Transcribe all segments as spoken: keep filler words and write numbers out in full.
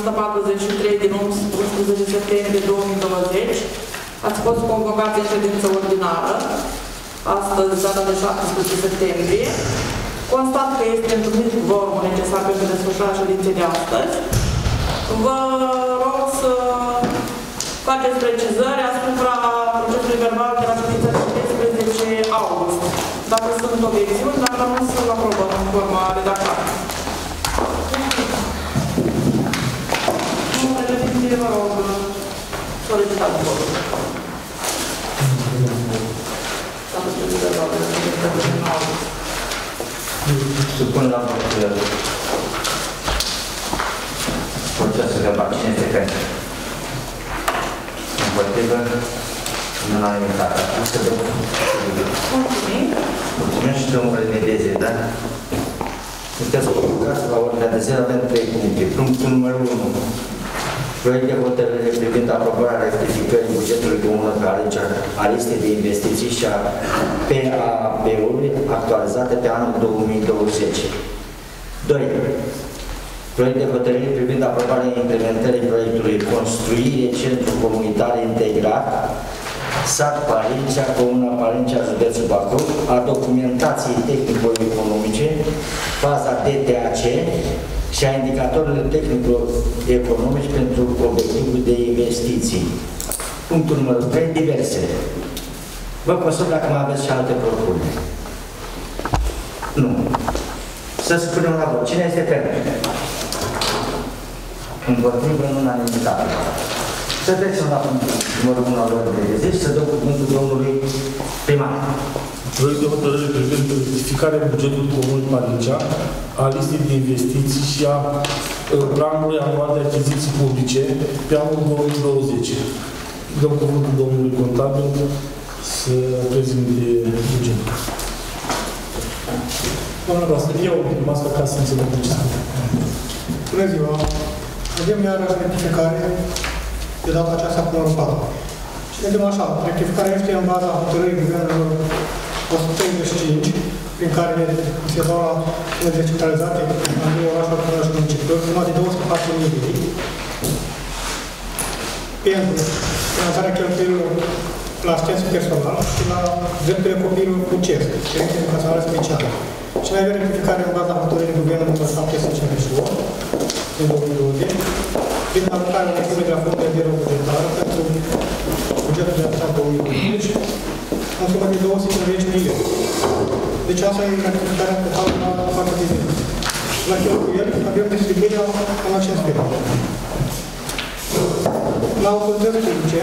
sută patruzeci și trei din unsprezece septembrie două mii douăzeci. Ați fost convocați în ședință ordinară, astăzi, data de șaptesprezece septembrie. Constat că este întrunit quorumul necesar pentru desfășurarea ședinței de astăzi. Vă rog să faceți precizări asupra procesului verbal de la ședința de șaisprezece august. Dacă sunt obiecțiuni, dacă nu, să-l aprobăm în forma redactată. Domnule președinte, vă rog, solicitați votul. S-a pus verbal de la ședința de august. Supun la vot procesul verbal. Cine este pentru? Împotrivă? Nu n-am invitat. Să dăm. Mulțumim. Mulțumim și domnule Medeze, da? Sunteți convocați la ordinea de zi, avem trei puncte. Punctul numărul unu. Proiect de hotărâre privind aprobarea rectificării bugetului comunal a listei de investiții și a P A B-ului actualizate pe anul două mii douăzeci. doi. Proiect de hotărâre privind aprobarea implementării proiectului Construire Centru Comunitar Integrat Sat Palincea, Comuna Palincea, județul Bacău, a documentației tehnico-economice, faza D T A C și a indicatorilor tehnico-economici pentru obiectivul de investiții. Punctul numărul trei, diverse. Vă consult dacă mai aveți și alte propuneri. Nu. Să spunem la vot. Cine este pentru? Împotrivă, în unanimitate. Să trecem la punctul numărul unu al ordinii de zi și să dăm cuvântul domnului primar. Proiect de hotărâre privind rectificarea bugetului comun Palincea, a listei de investiții și a planului anual de achiziții publice pe anul două mii douăzeci. Dăm cuvântul domnului contabil să prezinte bugetul. Doamna Roasă, eu mască ca să înțeleg ce spune. Bună ziua! Avem iarăși rectificare de data aceasta cu numărul patru. Și vedem așa, rectificarea este în baza hotărârii guvernului o sută treizeci și cinci, prin care se dau la cele descentralizate în două orașuri până și municipiul, suma de două sute patru mii de lei, pentru finanțarea cheltuielor la asistență personală și la drepturile copiilor cu C E S, Direcție Educațională Specială. Și mai avem rectificare în baza hotărârii guvernului numărul șapte sute cincizeci și opt din două mii douăzeci, prin alocarea unei sume de la fondul de bugetară pentru bugetul de anul două mii douăzeci, în sumă de două sute cincizeci de mii de lei. Deci asta e rectificarea totală la partea de zi. La cheltuieli avem distribuirea în acest fel. La autorități publice,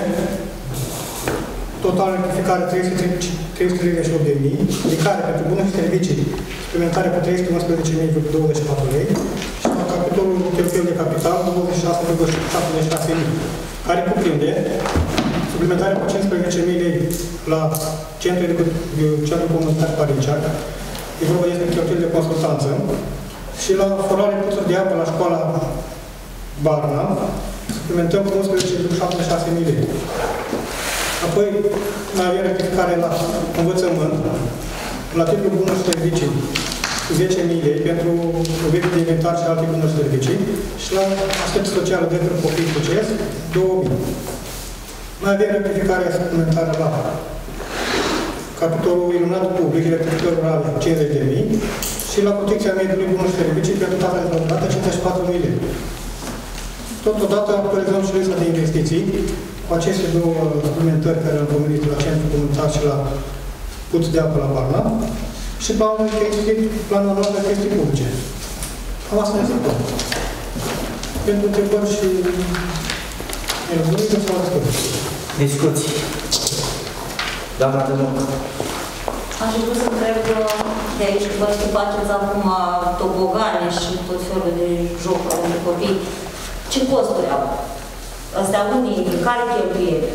total rectificare trei sute treizeci și opt de mii, de care pentru bunuri și servicii suplimentare cu trei sute unsprezece mii douăzeci și patru lei și la capitolul cheltuieli de capital douăzeci și șase virgulă șaptezeci și șase mii, care cuprinde suplimentare cu cincisprezece mii lei la Centrul de Centrul Comunitar Palincea, e vorba despre cheltuieli de consultanță, și la forare puțuri de apă la școala Barna, suplimentăm cu unsprezece virgulă șaptezeci și șase mii lei. Apoi, mai avem rectificare la învățământ, la titlul bunuri și servicii, cu zece mii lei pentru obiecte de inventar și alte bunuri și servicii, și la aspect social de pentru copii cu C E S, două mii. Mai avem rectificare suplimentară la capitolul iluminat public, rectificări rurale, cincizeci de mii, și la protecția mediului bunuri și servicii pentru data de plătată, cincizeci și patru mii lei. Totodată actualizăm și lista de investiții cu aceste două suplimentări care am pomenit la Centrul Comunitar și la Puț de apă la Barna și planul de chestii, planul anual de chestii publice. Cam asta este tot. Pentru întrebări și elogările sau răspuns. Discuții. Doamna Dănuc. Aș vrea să întreb de aici, că văd că faceți acum tobogane și tot felul de jocuri pentru copii. Ce costuri au? Astea unii, care cheltuieli?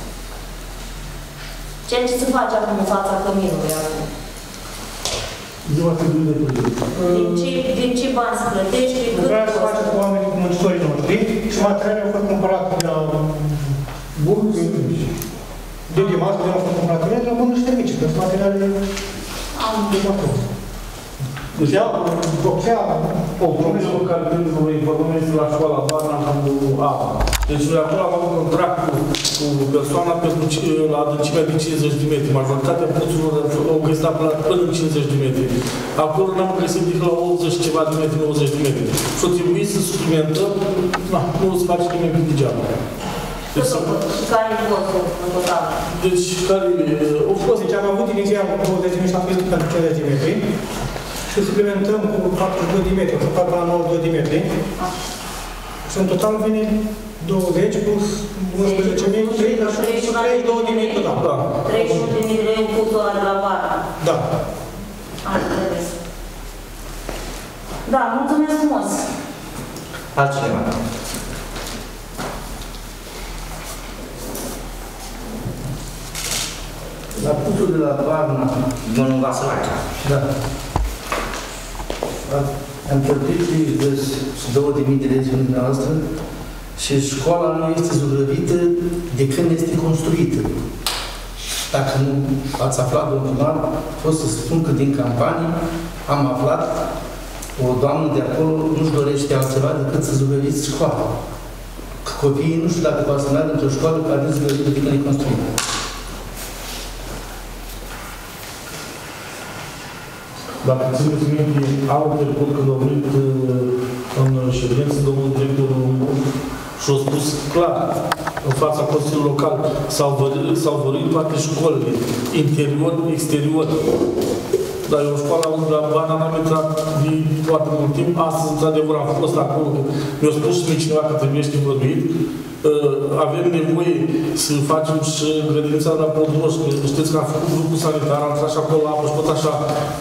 Ceea ce se face acum în fața căminului acum? Din ce, din ce bani se plătește? Vreau să facem cu oamenii, cu muncitorii noștri și materialele au fost cumpărate de la bun, de dimasă, de la au fost cumpărate de la bunuri și servicii, că sunt materialele de acolo. Deci, Ea blochează o problemă care trebuie să vă informăm este la școala Barna cu apa. Deci noi acolo am avut contract cu, cu persoana pentru ci- la adâncimea de cincizeci de metri. Majoritatea puțurilor au găsit apă la până în cincizeci de metri. Acolo n-am găsit decât la optzeci ceva de metri, nouăzeci de metri. Și o trebuie să suplimentăm, na, nu o să face nimeni pe degeaba. Deci, Care e costul în total? deci care au fost... Deci am avut inițial douăzeci de mii șapte sute pentru cincizeci de metri și suplimentăm cu patruzeci și doi de metri, să fac la nouăzeci și doi de metri. Și în total vine douăzeci plus unsprezece mii, treizeci și doi de mii total. Da. treizeci și unu de mii de lei pusul ăla de la Barna. Da. Am înțeles. Da, mulțumesc frumos. Altcineva? La punctul de la Barna, domnul Vasalache. Da. Am plătit două de mii de lei în dumneavoastră și școala nu este zugrăvită de când este construită. Dacă nu ați aflat, domnul primar, pot să spun că din campanii am aflat o doamnă de acolo nu-și dorește altceva decât să zugrăviți școala. Că copiii nu știu dacă v-ați semnat într-o școală care nu zugrăvită de când e construită. Dacă țineți minte, anul trecut, când a venit în ședință, domnul directorul și-a spus clar, în fața Consiliului Local, s-au vărit toate școlile, interior, exterior. Dar eu școala unde la Barna n-am intrat de foarte mult timp. Astăzi, într-adevăr, am fost acolo. Mi-a spus și mie cineva că trebuie să învăduit. Avem nevoie să facem și grădinița la Podroș. Știți că am făcut grupul sanitar, am tras și acolo apă și tot așa.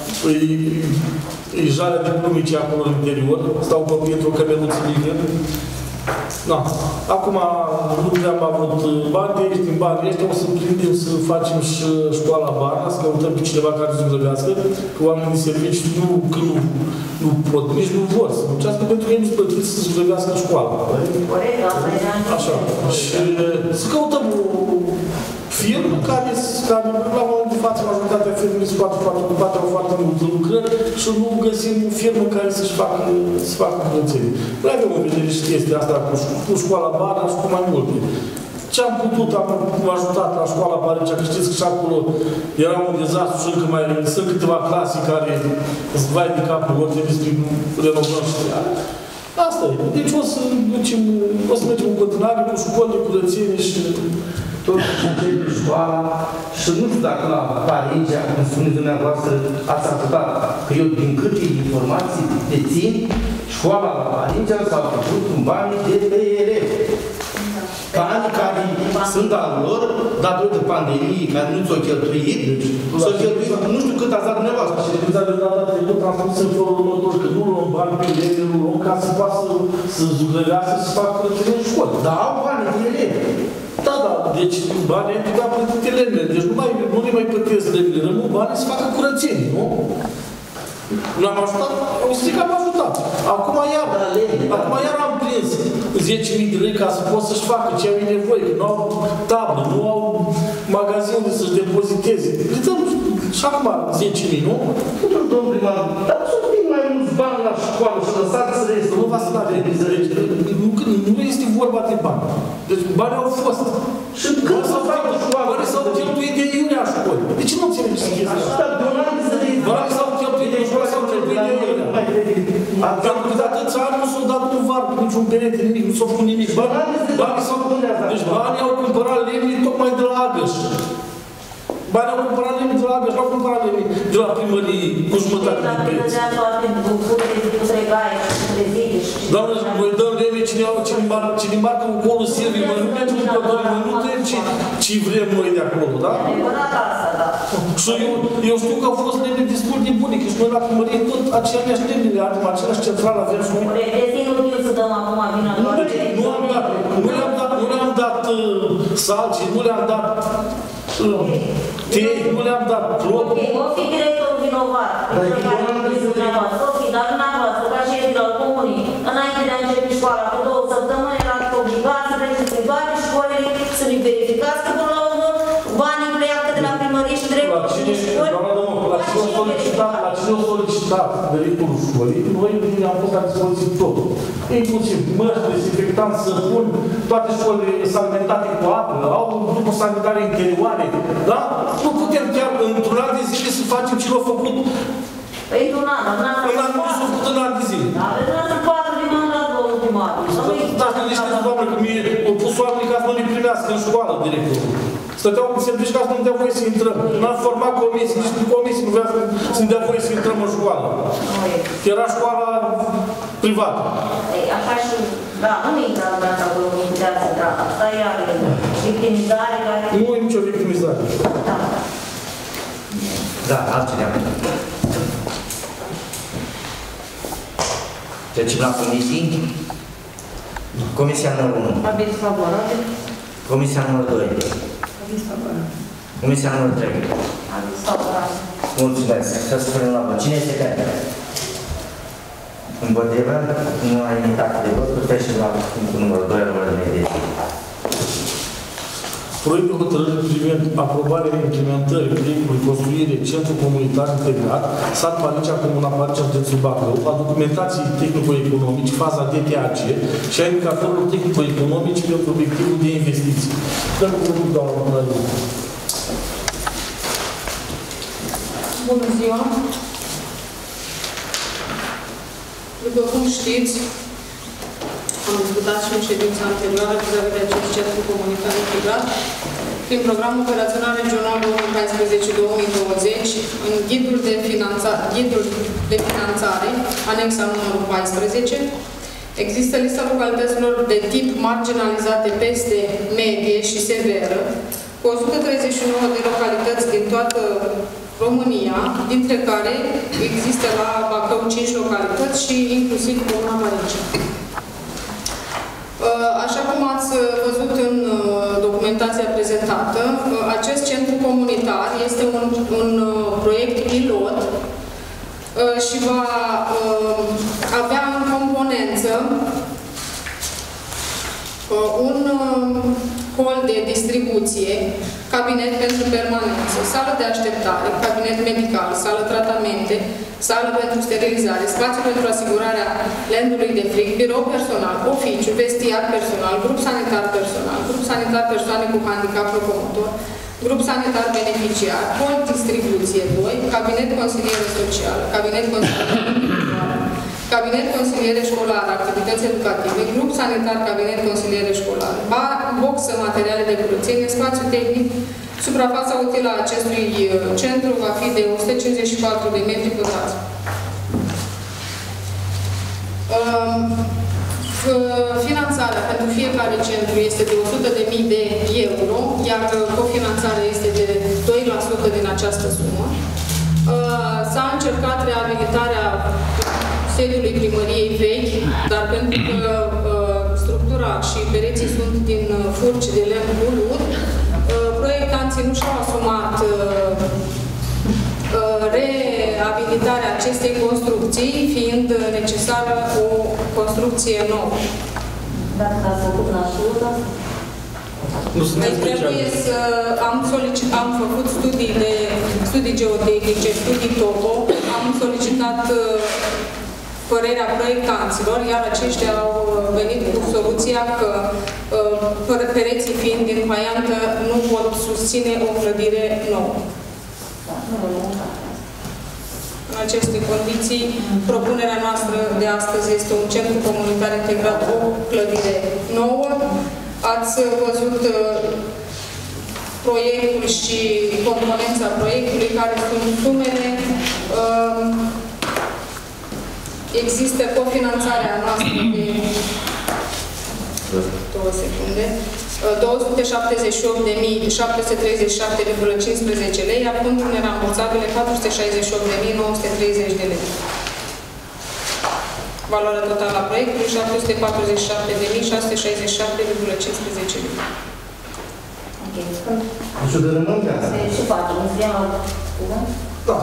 E jarea de plumici acolo în interior. Stau copii într-o cămeluță mică. Da. Acum nu am avut bani de aici, din bani ăștia, o să prindem să facem și școala Barna, să căutăm pe cineva care să zugrăvească, că oamenii de servici nu, că nu, nu pot, nici nu vor să muncească, pentru că ei nu-s plătiți să zugrăvească școala. Corect, asta e Așa. Și să căutăm o firmă care, care la momentul de față, majoritatea firmele sunt foarte, foarte ocupate, au foarte multe lucrări și nu găsim o firmă care să-și facă, să facă curățenie. Noi avem în vedere și chestia asta cu, cu școala Barna și cu mai multe. Ce am putut, am ajutat la școala Baricea, că știți că și acolo era un dezastru și încă mai sunt câteva clase care îți vai de capul, vor trebui să renovăm și asta e. Deci o să ducem, o să mergem în continuare cu școli de curățenie și tot ce trebuie școala și nu știu dacă la Paringea, cum spuneți dumneavoastră, ați apucat, că eu din câte informații dețin, școala la Paringea s-a făcut în banii de P R F. Bani care sunt al lor, datorită pandemiei, care nu ți-o cheltuit, s-o cheltuit, nu știu cât ați dat dumneavoastră. Și de data trecută am spus în felul următor, că nu luăm bani pe elevi, nu luăm ca să poată să zugrăvească, să facă curățenie în școală. Dar au bani de elevi. Da, da, deci banii ai putea plătite lemnele, deci nu, mai, nu le mai plătesc lemnele, rămân banii să facă curățenie, nu? L-am ajutat, o să zic că am ajutat. Acum iar, acum iar am prins zece mii de lei ca să pot să-și facă ce au nevoie, că nu au tablă, nu au magazin unde să-și depoziteze. Le dăm și acum zece mii, nu? Domnul primar, dar să fie mai mulți bani la școală și lăsați să restul. Nu va să la nu este vorba de bani. Deci banii au fost. Și când să facă școală? Banii s-au cheltuit de iurea școli. De ce nu înțelegeți chestia asta? Banii s-au cheltuit de școală, s-au cheltuit de iurea. Pentru că de atâția ani nu s-au dat un var, niciun perete, nimic, nu s-au făcut nimic. Banii s-au Deci banii au cumpărat lemne tocmai de la Agăș. Banii au cumpărat lemne de la Agăș, nu au cumpărat lemne de la primărie cu jumătate de preț. Doamne, noi dăm lemne cine, cine, mar, cine marcă un colul Silvii, noi nu mergem în pădure, noi nu trec ce, ce vrem noi de acolo, da? Și eu, eu știu că au fost lemne destul de bune, că și noi la primărie tot aceleași lemne le avem, același central avem și noi. Nu am dat, nu le-am dat, nu le-am dat uh, salci, nu le-am dat uh, tei, nu le-am dat plopă. O fi directorul vinovat, o fi, dar dumneavoastră, ca șefii la comunii, înainte de a începe școala, cu două săptămâni, erați obligați să treceți prin toate școlile, să le verificați, că până la urmă banii pleacă de la primărie și trebuie La cine, doamna domnul, la cine o solicitat, la cine o solicitat, școlii, noi ne-am pus la dispoziție totul. Inclusiv măști, dezinfectanți, săpun, toate școlile sanitate cu apă, au după sanitare interioare, da? Nu putem chiar într-un an de zile să facem ce l-au făcut. Păi, un an, un an, un an, s-a făcut în an de zile. Da, vreau patru din an la două ultimate. Da, să gândește-ți, doamne, că mi-e pus oamenii ca să nu ne primească în școală, directorul. Stăteau cu servici ca să nu dea voie să intrăm. N-am format comisii, nici în comisii nu vrea să-mi dea voie să intrăm în școală. Era școala privată. Ei, așa și, da, nu mi-e intrat în asta acolo, nu putea să intra. Asta e victimizare care... Nu e nicio victimizare. Da. Da, altcineva. Trecem la comisii. Comisia numărul unu. Aviz favorabil. Comisia numărul doi. Aviz favorabil. Comisia numărul trei. Aviz favorabil. Mulțumesc. Să spunem la vot. Cine este pentru? Împotrivă? Nu ai unitate de vot. Trecem la punctul numărul doi al ordinei de zi. Proiect de hotărâre privind aprobarea implementării proiectului construire Centru Comunitar Integrat, sat Palicea, Comuna Palicea, județul Bacău, a documentației tehnico-economici, faza D T A G și a indicatorilor tehnico-economici pentru obiectivul de investiții. Dăm cuvântul, doamna Mănăriu. Bună ziua! După cum știți, am discutat și în ședința anterioară vis-a-vis de acest centru comunitar integrat prin programul operațional regional două mii paisprezece două mii douăzeci, în ghidul de, ghidul de finanțare, anexa numărul paisprezece, există lista localităților de tip marginalizate peste medie și severă, cu o sută treizeci și nouă de localități din toată România, dintre care există la Bacău cinci localități și inclusiv Comuna Palicea. Așa cum ați văzut în documentația prezentată, acest centru comunitar este un, un proiect pilot și va avea în componență un hol de distribuție, cabinet pentru permanență, sală de așteptare, cabinet medical, sală tratamente, sală pentru sterilizare, spațiu pentru asigurarea landului de frig, birou personal, oficiu, vestiar personal, grup sanitar personal, grup sanitar persoane cu handicap locomotor, grup sanitar beneficiar, hol distribuție doi, cabinet consiliere socială, cabinet consiliere individuală, cabinet consiliere școlară, activități educative, grup sanitar, cabinet consiliere școlară, boxă, materiale de curățenie, spațiu tehnic. Suprafața utilă a acestui centru va fi de o sută cincizeci și patru de metri pătrați. Finanțarea pentru fiecare centru este de o sută de mii de euro, iar cofinanțarea este de doi la sută din această sumă. S-a încercat reabilitarea sediului primăriei vechi, dar pentru că structura și pereții sunt din furci de lemn ulut, proiectanții nu și-au asumat reabilitarea acestei construcții, fiind necesară o construcție nouă. Dacă ați făcut la șură? Noi trebuie să am, solicit, am făcut studii, de, studii geotehnice, studii topo, am solicitat părerea proiectanților, iar aceștia au venit cu soluția că pereții fiind din faiantă nu pot susține o clădire nouă. În aceste condiții, propunerea noastră de astăzi este un centru comunitar integrat, o clădire nouă. Ați văzut proiectul și componența proiectului, care sunt sumele. Există cofinanțarea noastră de două secunde, două sute șaptezeci și opt de mii șapte sute treizeci și șapte virgulă cincisprezece lei, iar fondurile nerambursabile patru sute șaizeci și opt de mii nouă sute treizeci de lei. Valoarea totală a proiectului șapte sute patruzeci și șapte de mii șase sute șaizeci și șapte virgulă cincisprezece lei. Ok. Și de rămân ca asta. Și facem, îți iau Da.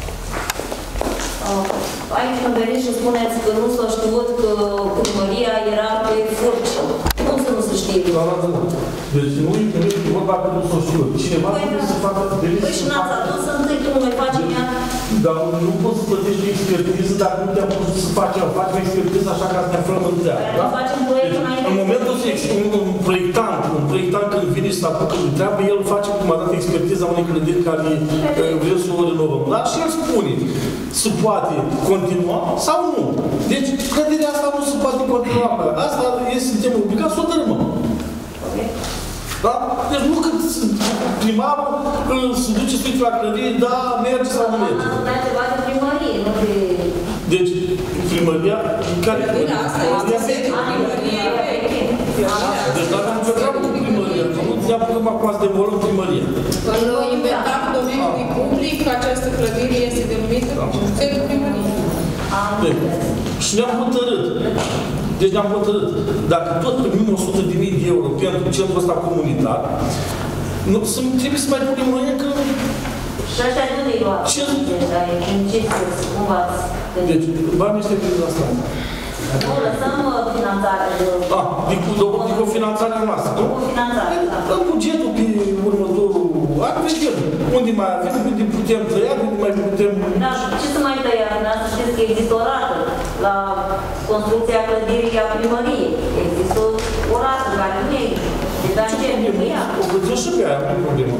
Aici când veniți și spuneți că nu s-a știut că primăria era pe furci. Cum să nu se știe? Deci nu e vorba ceva pentru să o știu. Cineva trebuie să facă... Păi și n-ați adus întâi tu, noi facem ea. Dar nu poți să plătești expertiză dacă nu te-am pus să faci, facem expertiză așa ca să ne aflăm în treabă. Da? În momentul un proiectant, un proiectant când vine și se apucă de treabă, el face cum a dat expertiza unei clădiri care vrem să o renovăm. Da? Și el spune, se poate continua sau nu. Deci clădirea asta nu se poate continua. Asta este suntem obligați să o dărâmăm. Da? Deci nu cât primarul se duce să uite la clădire, da, merge sau nu merge. Asta e ceva de primărie, nu de... Deci, primăria, care Clădirea asta este sediul primăriei. Deci dacă am treabă cu primăria, nu ți-a putut acum să demolăm primăria. În inventarul domeniului public, această clădire este denumită sediul primăriei. Și ne-am hotărât. Deci ne-am hotărât. Dacă tot primim o sută de mii de euro pentru centrul ăsta comunitar, nu, trebuie să mai punem noi încă... Și ăștia de unde-i luat? Ce? În ce sens? Cum v-ați gândit? Deci, banii ăștia prin asta. Nu, lăsăm finanțarea de... Ah, din cofinanțarea noastră, nu? Cofinanțarea, da. În bugetul pe următorul an, vedem unde mai avem, unde putem tăia, unde mai putem... Da, ce să mai tăia? Să știți că există o rată la construcția clădirii a primăriei. Există o rată care nu e. Deci, dar ce nu ea? O plătim și pe aia, nu e problemă.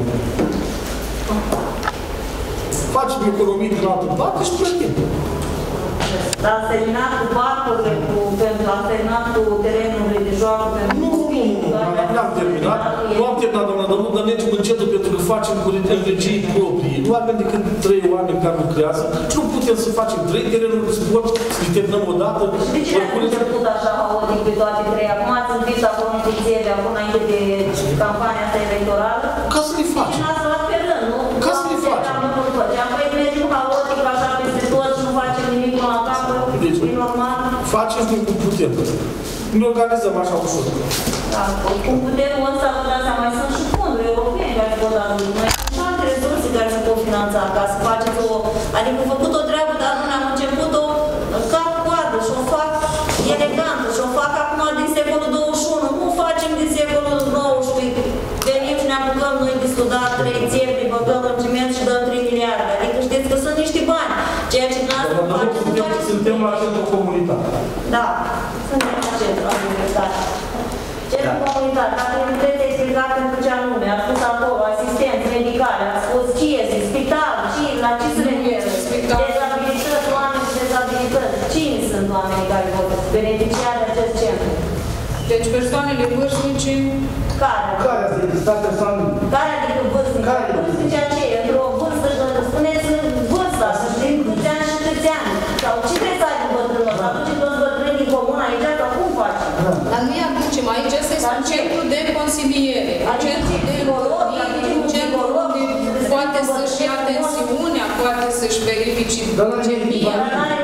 Facem economii din altă parte și plătim. Dar ați terminat cu parcurile, cu, pentru, ați terminat cu terenurile de joacă pentru Nu, nu, nu, nu am terminat. Nu am terminat, doamna Dănuț, dar mergem încetul pentru că facem cu regii proprii. Nu avem decât trei oameni care lucrează și nu putem să facem trei terenuri de sport, să le terminăm o dată. De ce ați început așa haotic pe toate trei? Acum ați învins acolo în ficțiile, acum înainte de campania asta electorală? Ca să le facem. Și n-ați luat pe rând, nu? Ca să le facem. Am păi mergem haotic așa peste tot și nu facem nimic până la capăt. Deci, facem cum putem. Ne organizăm așa ușor. Da, cum putem, ăsta vă dați seama, mai sunt și fonduri europene care pot da noi. Și alte resurse care se pot finanța ca să faceți o... Adică făcut o treabă, dar nu ne-am început-o ca coadă și o fac elegantă și o fac acum din secolul douăzeci și unu. Nu facem din secolul nouăsprezece. Venim și ne apucăm noi de studat trei țepi, băgăm în ciment și dăm trei miliarde. Adică știți că sunt niște bani. Ceea ce dumneavoastră faceți... Suntem la centru comunitar. Da, suntem la centru comunitar. Centru comunitar, dacă îmi puteți explica pentru ce anume, a spus acolo, asistenți medicale, a spus ce este, spital, ce, la ce se referă, dezabilități, oameni cu dezabilități. Cine sunt oamenii care vor beneficia de acest centru? Deci persoanele vârstnice... Care? Care ați existat persoane? Care adică vârstnice? Care? Vârstnice aceea, într-o vârstă, spuneți vârsta, să știm câți ani și câți ani. Sau ce trebuie să aibă bătrânul? Să aducem toți bătrânii din comun aici, sau cum facem? Dar nu-i aducem aici, ăsta este un centru de consiliere. Un centru de învățământ, un centru unde poate să-și ia tensiunea, poate să-și verifice glucemia.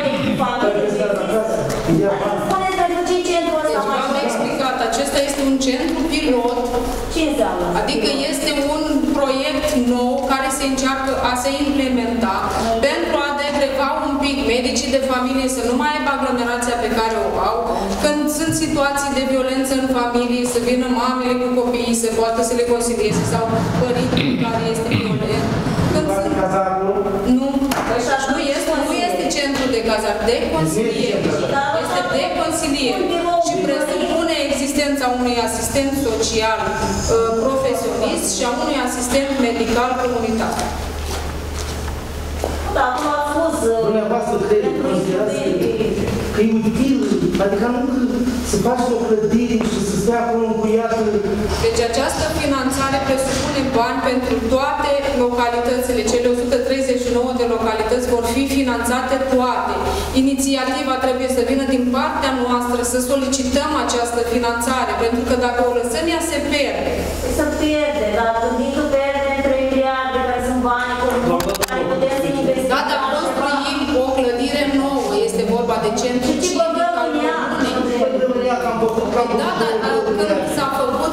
Deci v-am explicat, acesta este un centru pilot. Ce înseamnă? Adică este un proiect nou care se încearcă a se implementa pentru a degreva un pic medicii de familie să nu mai aibă aglomerația pe care o au. Când sunt situații de violență în familie, să vină mamele cu copiii, să poată să le consilieze sau părintele care este violent. Când sunt... Nu, nu este, nu este centru de cazar, de consiliere. Este de consiliere și presupune existența unui asistent social uh, profesionist și a unui asistent medical comunitar. Da, cum a spus... Dumneavoastră considerați că e util, adică nu să faci o clădire și să stai acolo încuiată. Deci această finanțare presupune bani pentru toate localitățile. Cele o sută treizeci și nouă de localități vor fi finanțate toate. Inițiativa trebuie să vină din partea noastră să solicităm această finanțare, pentru că dacă o lăsăm, ea se pierde. Se pierde, dar gânditul pierde trei miliarde, care sunt bani care putem să investim. Da, dar construim o clădire nouă, este vorba de centru civic al comunei. Da, dar când s-a făcut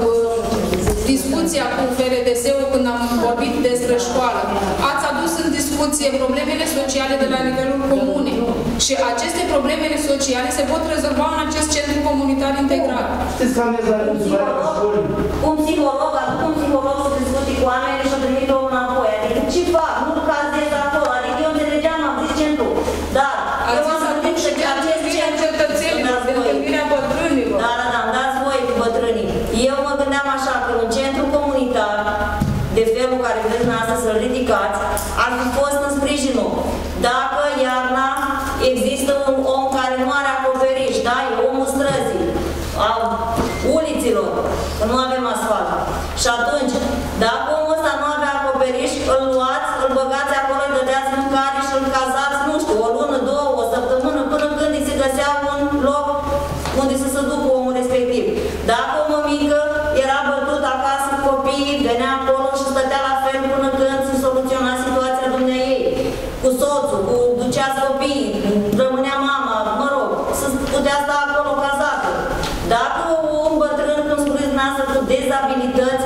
discuția cu F R D S-ul, când am vorbit despre școală, ați adus în discuție discuție problemele sociale de la nivelul comunei. Și aceste problemele sociale se pot rezolva în acest centru comunitar integrat. Știți că am mers la școli. Un psiholog, aduc un psiholog să discuti cu oamenii și o trimit omul înapoi. Adică ce fac? Nu cazez acolo. Adică eu înțelegeam, am zis centru. Dar eu am gândit că acest centru... Întâlnirea bătrânilor. Da, da, da, îmi dați voi cu bătrânii. Eu mă gândeam așa, că un centru comunitar, de felul care vreți dumneavoastră să-l ridicați, ar fi fost în sprijinul. Dacă iarna există un om care nu are acoperiș, da? E omul străzii, a uliților, că nu avem asfalt. Și atunci, dacă omul ăsta nu avea acoperiș, îl luați, îl băgați acolo, îi dădeați mâncare și îl cazați, nu știu, o lună, două, o săptămână, până când îi se găsea un loc unde să se ducă omul respectiv. Dacă o mămică era bătut acasă, copiii, venea acolo și stătea la fel până când se soluționa situația dumneaei. Cu soțul, cu duceați copiii, rămânea mama, mă rog, să putea sta acolo cazată. Dacă un bătrân, cum spuneți dumneavoastră, cu dezabilități,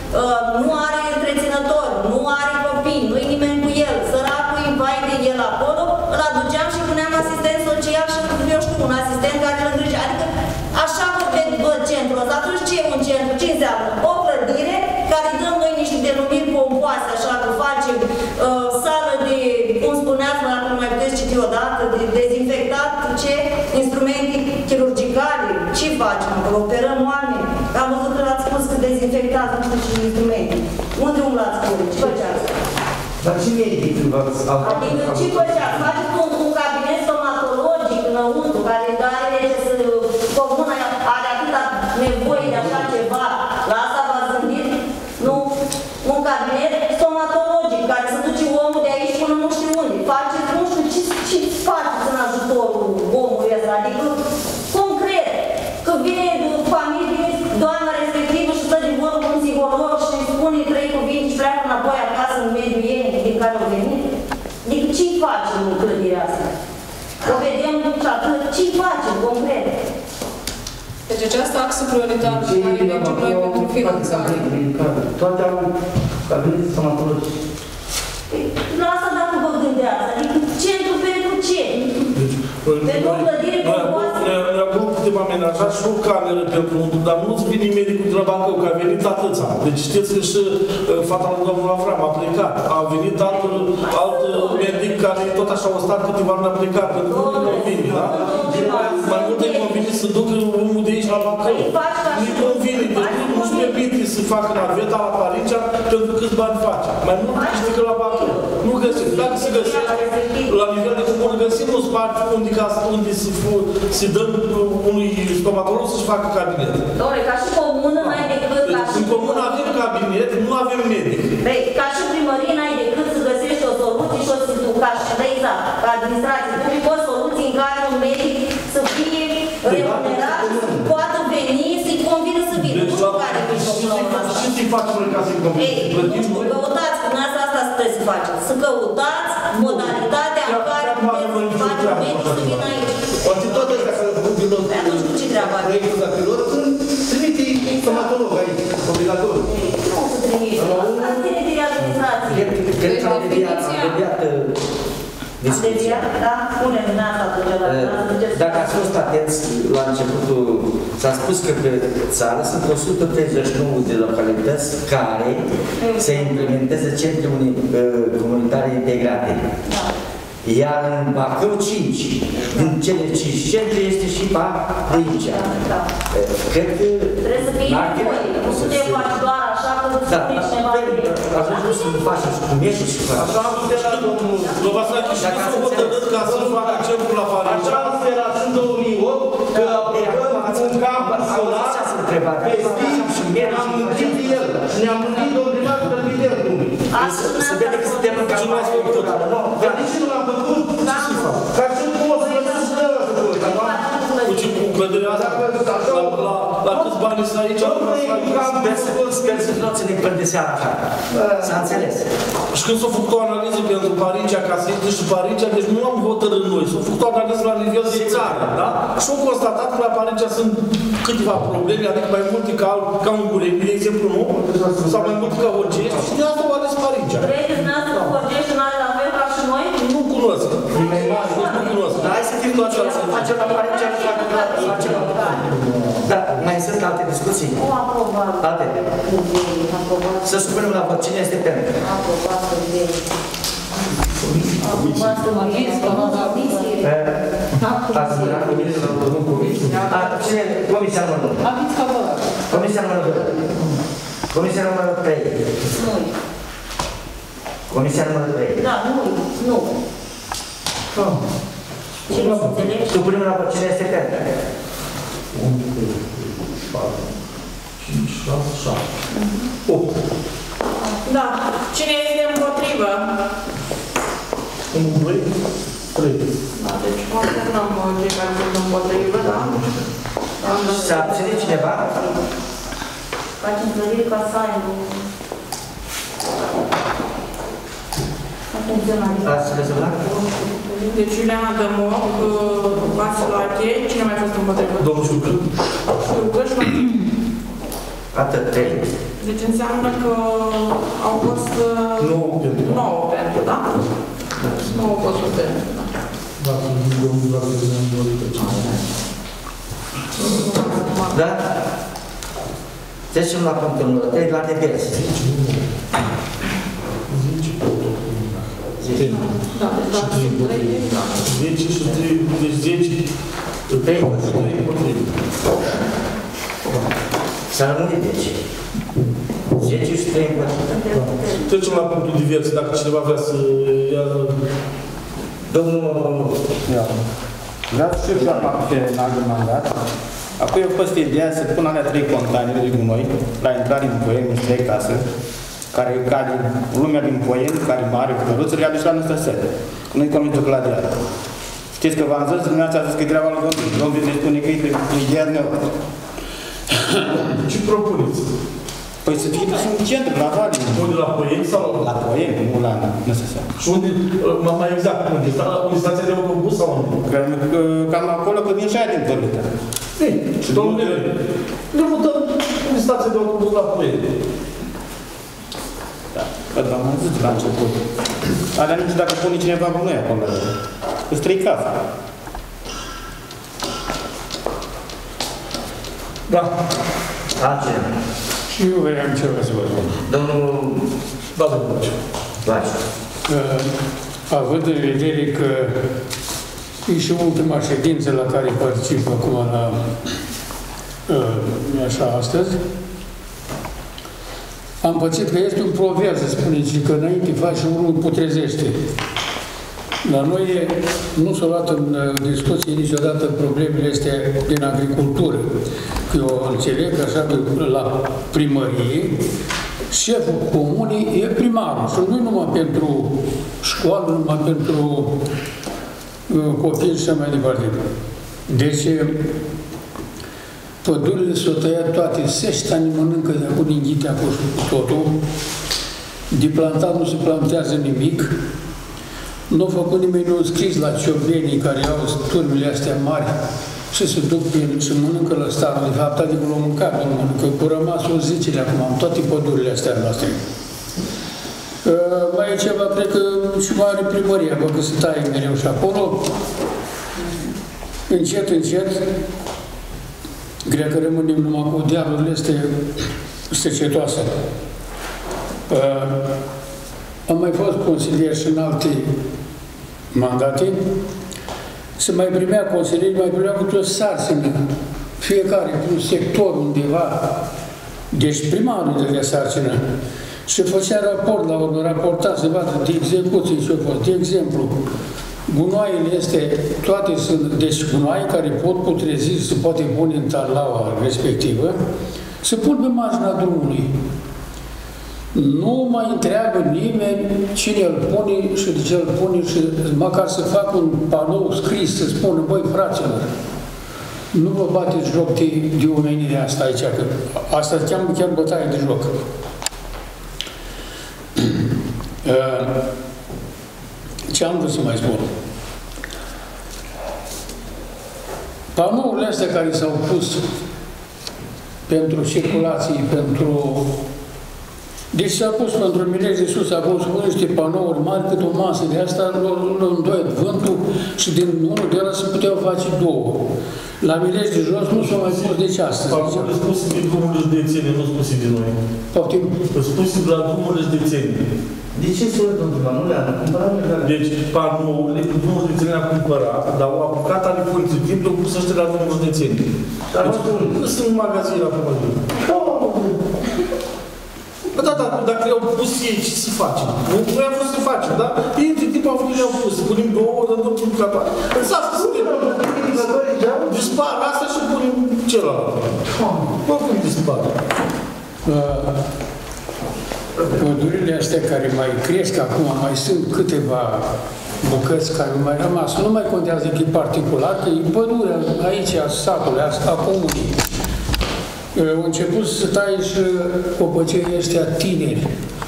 nu are întreținător, nu are copii, nu-i nimeni cu el, săracul îi vai de el acolo, îl aduceam și puneam asistent social și, eu știu, un asistent care îl îngrijea. Adică așa văd centrul ăsta. Atunci ce e un centru? Ce înseamnă? O clădire care dăm noi niște denumiri pompoase, așa că facem uh, sală de, cum spuneați, dacă nu mai puteți citi odată, de dezinfectat, ce? Instrumente chirurgicale, ce facem? Că operăm oameni. Am văzut că l-ați spus că dezinfectați, nu știu ce instrumente. Unde umlați cu ele? Ce făceați? Dar ce medic v-ați altat? Adică ce făceați? Faceți un, un cabinet stomatologic înăuntru, care are să comuna are atâta nevoie de așa ceva. La asta v-ați gândit? Nu? Un cabinet stomatologic, care să duce omul de aici până nu știu unde. Faceți, nu știu, ce, ce faceți în ajutorul omului ăsta? Adică, concret, că vine familie, doamna respectivă și stă de vorbă cu un psiholog și îi spune trei cuvinte și pleacă înapoi acasă în mediul ei din care au venit. Adică ce-i facem în clădirea asta? O vedem și atât, ce-i facem concret? Deci această axă prioritară pe care mergem noi pentru finanțare. Toate au cabinete stomatologice. La asta dacă vă gândeați, adică centru pentru ce? Pentru o clădire pompoasă? Ne-am putem amenaja și o cameră pentru un, dar nu-ți vine medicul de la Bacău, că a venit atâția. Deci știți că și fata lui domnul Avram a plecat. A venit alt, alt medic care tot așa o stat câteva luni a plecat, pentru că nu-i convine, da? Mai mult îi convine să ducă omul de aici la Bacău. Nu-i convine, deci nu-și permite să facă naveta la Parincea pentru câți bani face. Mai mult câștigă la Bacău. Nu găsim. Dacă se găsește, la nivel de comună, găsim un spațiu unde, unde se, se dă unui stomatolog să-și facă cabinet. Doamne, ca și comună n-ai decât... În comună avem cabinet, nu avem medic. Băi, ca și primărie n-ai decât să găsești o soluție și o să ca și exact, ca administrație publică, o soluție în care un medic să fie remunerat, să poată veni, să-i convine să vină. Nu știu care e mijlocul la urmă asta. Și ce facem noi ca să-i convine? Ei, nu știu, căutați, că asta asta trebuie să faceți. Să căutați modalitatea în care puteți să faceți medic să vină aici. Poate tot ăsta care a făcut pilot, nu știu ce treabă are. proiectul la pilot, trimite stomatolog aici, obligatoriu. Nu o să trimite. Asta ține de administrație. Cred că am deviat discuția. Da? Spune-mi dumneavoastră atunci la Dacă ați fost atenți la începutul, s-a spus că pe țară sunt o sută treizeci și nouă de localități care se implementează centre comunitare integrate. Da. Iar în Bacău cinci. Din cele cinci centre este și Parincea. Da. Cred că... Trebuie să fie nevoie. Nu putem face doar așa că spune cineva de... Atunci nu sunt faci și cum ești și faci. Așa am sperat domnul... Lovasache și nu s-au hotărât ca să facă centrul la Parincea. Așa am sperat în două mii opt că aplicăm un camp solar pe stil, ne-am mântit de el. Și ne-am mântit de obligat pe evidentul. Să vede că suntem în campanie electorală. Dar de ce nu l-am făcut? Ca și cum o să lăsați și noi să făcut. Cu ce cu clădirea asta? La câți bani sunt aici? Sper să nu ținem până de seara așa. S-a înțeles. Și când s-a făcut o analiză pentru Parincea, ca să intre și Parincea, deci nu am hotărât noi. S-a făcut o analiză la nivel de țară, da? Și au constatat că la Parincea sunt câteva probleme, adică mai multe ca, ca un Gureni, de exemplu, nu? Sau mai multe ca Horgești și de asta au ales Parincea. Credeți dumneavoastră că Horgești nu are la fel ca cunosc. Mai mare, nu cunosc. Dar hai să fim toți să facem la mare ce facem. Da, mai sunt alte discuții? O aprobare. Alte? Să spunem la vot. Cine este pentru? Aprobată de... Aprobată de... Cine? Comisia numărul unu. Comisia numărul doi. Comisia numărul trei. Nu. Comisia numărul trei. Da, nu. Nu. Cine să înțelegi? Supunem la vot. Cine este pentru? unu, doi, patru, cinci, șase, șapte, opt. Da. Cine este împotrivă? unu, doi, trei. Da, deci confirmăm cei care sunt împotrivă, da? S-a abținut cineva? Facem clădire ca să aibă... Ați rezolvat? Deci Iuliana Dămoc, Vasilache, cine mai a fost împotrivă? Domnul Șurcă. Șurcă și mai... Atât, trei. Deci înseamnă că au fost... nouă pentru. nouă pentru, da? nouă voturi pentru, da. Da, domnul Doamne, că ne-am dorit pe cinci. Da? Trecem la punctul numărul trei, la diverse. zece. Da, deci da, trei împotrivă. zece și trei, deci zece. trei și trei împotrivă. Să rămâne deci. zece și trei împotrivă. Trecem la punctul divers, dacă cineva vrea să ia... Domnul... Vreau să știu doar pe înalt de mandat. Apoi a fost ideea să pun alea trei containere de gunoi la intrare în Poieni, în trei casă, care, care lumea din Poieni, care mare, cu căruță, le aduce la noastră sede. Nu-i convins de gladiat. Știți că v-am zis, dumneavoastră a zis că e treaba lui Domnul. Domnul ne spune că e ideea dumneavoastră. Ce propuneți? Păi să fie în centru, la Vali. Unde, la Poieni sau? La Poieni, nu la Năsăsean. Și unde, mai exact, unde? Unde stația de autobuz sau unde? Cam acolo, că vin și aia din Vărlita. Ei, și domnule, ne mutăm unde stația de autobuz la Poieni. Da, că v-am zis la început. Alea nu știu dacă pune cineva cu noi acolo. Îți trei case. Da. Altceva. Și eu vreau ceva să vă spun. Domnul... Da, domnul Baciu. Având în vedere că e și ultima ședință la care particip acum la așa astăzi, am pățit că este un proverb, să spuneți, că înainte faci și unul putrezește. La noi nu s-au luat în discuție niciodată problemele astea din agricultură. Că eu înțeleg așa că la primărie șeful comunii e primarul și nu numai pentru școală, numai pentru uh, copii și așa mai departe. Deci pădurile s-au tăiat toate, seștanii mănâncă de acolo din ghite acolo totul, de plantat nu se plantează nimic. Nu a făcut nimeni un scris la ciobenii care au turmele astea mari și se duc prin și mănâncă la starul. De fapt, adică l-au mâncat, nu mănâncă, cu rămasul zicile acum, în toate pădurile astea noastre. Uh, mai e ceva, cred că și mai are primăria, bă, că se taie mereu și acolo. Încet, încet, cred că rămânem numai cu dealurile astea secetoase. Uh, am mai fost consilier și în alte mandate, se mai primea consilieri, mai primea cu toți sarcină, fiecare pe un sector undeva, deci primarul de sarcină, și făcea raport la urmă, raporta să vadă de execuții ce-au fost. De exemplu, gunoaiele astea, toate sunt, deci gunoaie care pot putrezi, se poate pune în tarlaua respectivă, se pun pe marginea drumului. Nu mai întreabă nimeni cine îl pune și de ce îl pune și măcar să facă un panou scris să spună, băi, fraților, nu vă bateți joc de, de omenirea asta aici, că asta se cheamă chiar bătaie de joc. Ce am vrut să mai spun? Panourile astea care s-au pus pentru circulații, pentru Deci s-a pus pentru milești de sus, acolo să pun niște panouri mari, cât o masă de asta, îl îndoie vântul și din unul de ăla se puteau face două. La milești de jos nu s-au mai pus deci astăzi. Acum sunt posibil drumurile județene, nu sunt posibil noi. Poftim? Sunt posibil la drumurile județene. De ce se uită, domnule? Nu le-am cumpărat? Deci, panourile, drumul județene le-am cumpărat, dar au apucat ale între timp, le-au pus ăștia la drumul județene. Dar nu sunt magazine la primărie. Bă, da, da, dacă le-au pus ei, ce să facem? Noi am vrut să facem, da? Ei, între timp, au venit, le-au pus. Punem două ori, dăm punem capare. Însă asta să dispar asta și punem celălalt. Bă, cum dispar? Pădurile astea care mai cresc acum, mai sunt câteva bucăți care au mai rămas. Nu mai contează că e particular, că e pădurea aici, a satului, a comunii. Au început să taie și copăcei ăștia tineri.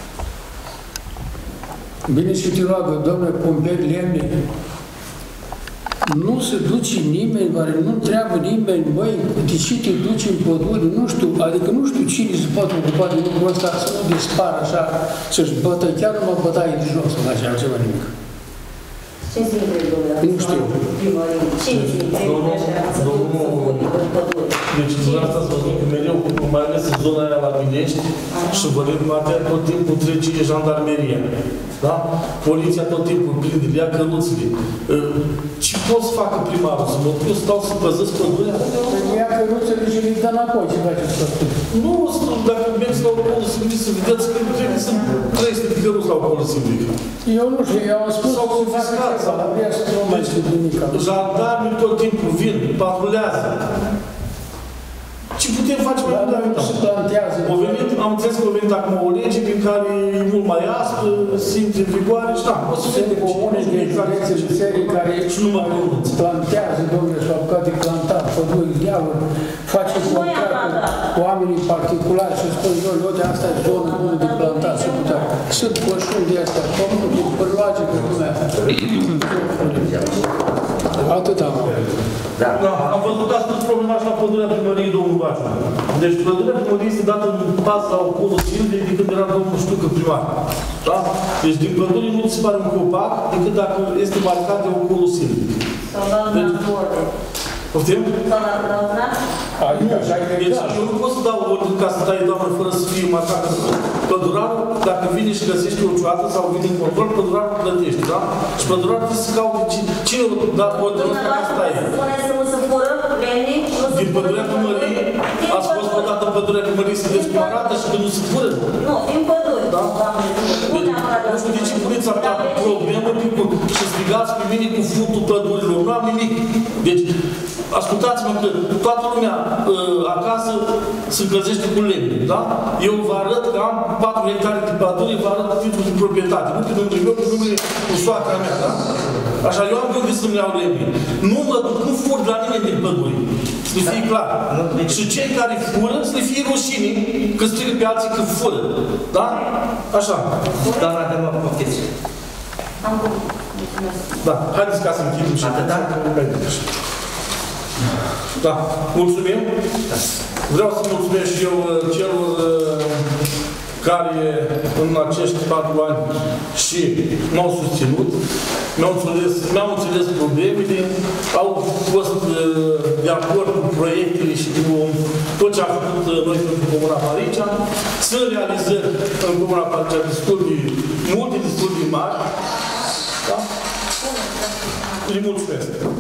Bine și te roagă, Doamne, pomperi lemne. Nu se duce nimeni, care nu întreabă nimeni, băi, de ce te duci în pădure, nu știu, adică nu știu cine se poate ocupa de lucrul ăsta, să nu dispară așa, să-și bătă, chiar numai bătaie de jos, nu așa altceva nimic. Ce se întrebi, domnule? Nu știu. Cine se întrebi așa să ducă să pune în pădure? Deci, dumneavoastră ați văzut că mereu, mai ales în zona aia la Minești, și vă partea tot timpul trece jandarmeria. Da? Poliția tot timpul prinde, le ia căruțele. Ce pot să facă primarul? Să mă duc eu să stau să păzesc pădurea? Le ia căruțele și le dă înapoi, ce faceți tot? Nu, dacă mergi la Ocolul Simplic, să vedeți că trebuie să trei sute de căruți la Ocolul Simplic. Eu nu știu, eu am spus sau confiscat. Deci, jandarmii tot timpul vin, patrulează. Ce putem face mai mult? Nu se plantează. Am înțeles că a venit acum o lege prin care e mult mai aspră, se intre în vigoare și da, o să vedem comune de județe și serii care plantează, domnule, și-au apucat de plantat, păduri, diavol, face contracte cu oamenii particulari și spun, eu, eu de asta e zonă bună de plantat, să putea. Sunt pășuni de astea, pământul de părloage pe lumea. Atât am. Da. Da, am văzut astăzi problema și la pădurea primăriei, domnul Baciu. Deci pădurea primăriei este dată în pas la Ocolul Silvic de când era domnul Ștucă primar. Da? Deci din pădure nu ți se pare un copac decât dacă este marcat de Ocolul Silvic. Sau la un ordine. Poftim? Sau la un ordine? Deci eu nu pot să dau ordine ca să tai doamnă fără să fie marcat pădurarul, dacă vine și găsește o cioată sau vine în control, pădurarul plătește, da? Și pădurarul trebuie să caute cine a dat ordinul ăsta ca să taie. Spuneți să nu se fură lemne, nu se din pădurea primăriei, ați fost odată în pădurea primăriei să vedeți cum arată și că nu se fură? Nu, din pădure. Da? Nu știu de ce puneți atâta problemă și strigați pe mine cu fundul pădurilor. Nu am nimic. Deci, ascultați-mă că toată lumea uh, acasă se încălzește cu lemne, da? Eu vă arăt că am patru hectare de pădure, vă arăt titlul de proprietate. Nu pe numele meu, pe numele cu soacra mea, da? Așa, eu am gândit să-mi iau lemne. Nu mă duc, nu fur de la nimeni din pădure. Să le fie clar. Și cei care fură, să le fie rușine, că strigă pe alții că fură. Da? Așa. Doamna de mă poftiți. Am mulțumesc. Da, haideți ca să închidem și... Atâta? Da, mulțumim. Vreau să mulțumesc și eu celor care în acești patru ani și m-au susținut, mi-au înțeles, mi-au înțeles problemele, au fost de acord cu proiectele și cu tot ce am făcut noi pentru Comuna Paricea. Sunt realizări în Comuna Paricea destul de multe, destul de mari. Da? Îi mulțumesc.